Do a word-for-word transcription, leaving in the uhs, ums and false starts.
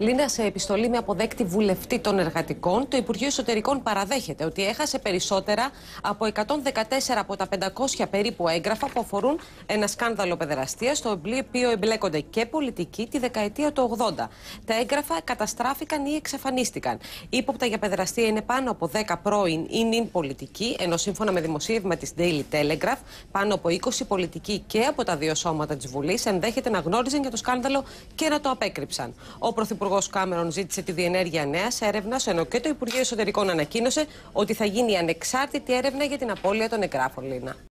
Λίνα, σε επιστολή με αποδέκτη βουλευτή των εργατικών, το Υπουργείο Εσωτερικών παραδέχεται ότι έχασε περισσότερα από εκατόν δεκατέσσερα από τα πεντακόσια περίπου έγγραφα που αφορούν ένα σκάνδαλο παιδεραστίας, στο οποίο εμπλέκονται και πολιτικοί τη δεκαετία του ογδόντα. Τα έγγραφα καταστράφηκαν ή εξαφανίστηκαν. Ύποπτα για παιδεραστία είναι πάνω από δέκα πρώην ή νυν πολιτικοί, ενώ σύμφωνα με δημοσίευμα της Daily Telegraph, πάνω από είκοσι πολιτικοί και από τα δύο σώματα της Βουλής ενδέχεται να γνώριζαν για το σκάνδαλο και να το απέκρυψαν. Ο Πρωθυπουργός Κάμερον ζήτησε τη διενέργεια νέας έρευνας, ενώ και το Υπουργείο Εσωτερικών ανακοίνωσε ότι θα γίνει ανεξάρτητη έρευνα για την απώλεια των εγγράφων, Λίνα.